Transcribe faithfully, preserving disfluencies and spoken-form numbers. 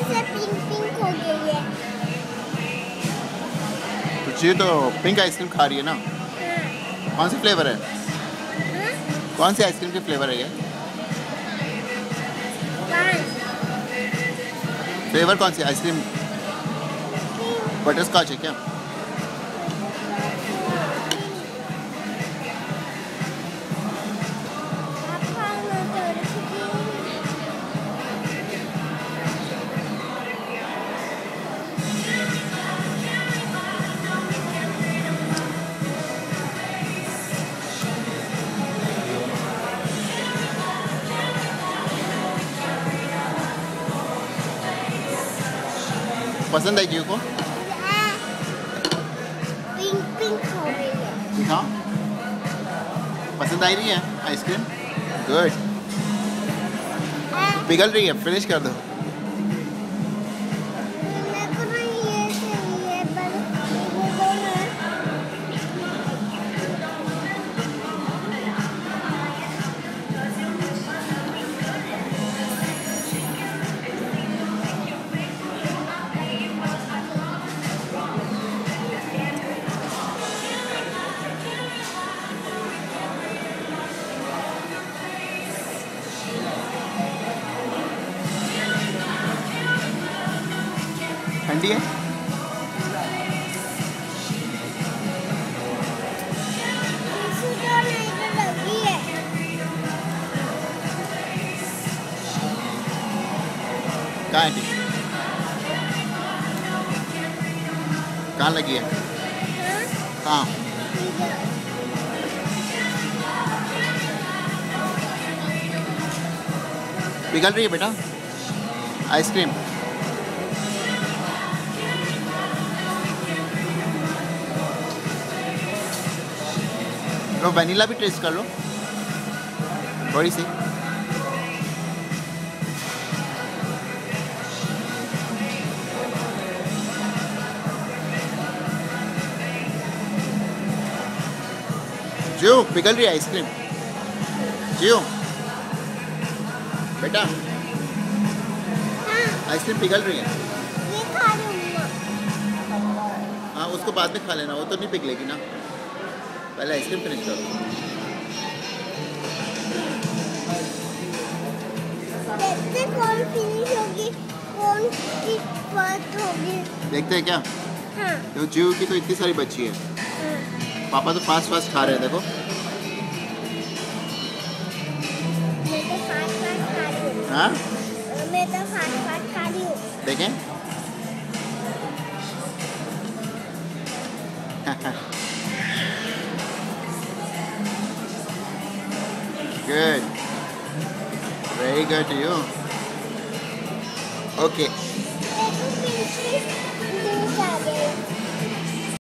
से pink pink हो गई है। तुझे तो पिंक आइसक्रीम खा रही है ना? हाँ। कौन सी फ्लेवर है? हाँ? कौन सी आइसक्रीम की फ्लेवर है ये? फ्लेवर कौन सी आइसक्रीम? बटर स्कॉच है क्या? पसंद आई जीव को? पिंक पिंक हो गई है। हाँ, पसंद आई रही है आइसक्रीम? गुड। पिघल रही है, फिनिश कर दो। ठंडी है? कहाँ है? कहाँ लगी है? कहाँ? पिघल रही है बेटा आइसक्रीम। लो वनीला भी टेस्ट कर लो थोड़ी सी। जियो पिघल रही है आइसक्रीम। जियो बेटा आइसक्रीम पिघल रही है। ये खा रही हूँ। हाँ उसको बाद में खा लेना, वो तो नहीं पिघलेगी ना, पहले आइसक्रीम फिनिश करो। देखते कौन फिनिश होगी, कौन की फर्स्ट होगी। देखते हैं क्या? हाँ। तो जीव की तो इतनी सारी बची है। हाँ। पापा तो फास्ट फास्ट खा रहे हैं देखो। मैं तो फास्ट फास्ट खा रही हूँ। हाँ मैं तो फास्ट फास्ट खा रही हूँ। देखें Good. Very good to you. Okay. देखो फिनिश आ गई।